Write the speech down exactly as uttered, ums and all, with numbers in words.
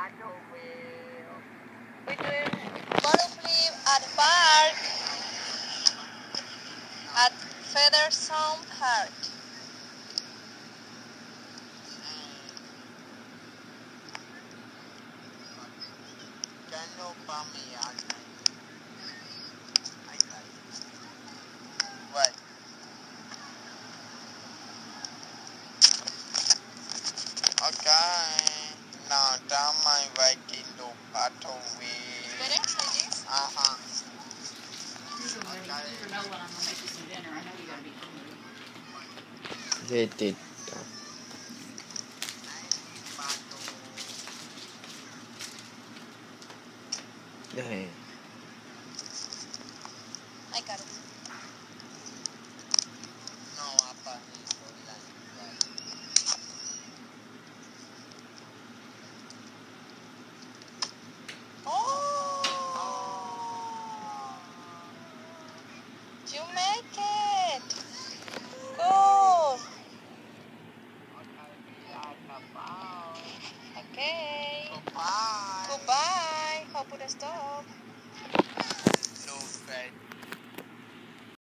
We're doing bottle flip at the park, at Featherston Park. What? Okay. Now down my right into battle with. Better like this? Uh huh. You don't really, you don't know when I'm gonna make you some dinner. I know you gotta be hungry. They did. Đây. I got it. No, apa ni storyline. Oh! You make it! Cool! Okay. Goodbye. Goodbye. Hope to stop. Lose, right?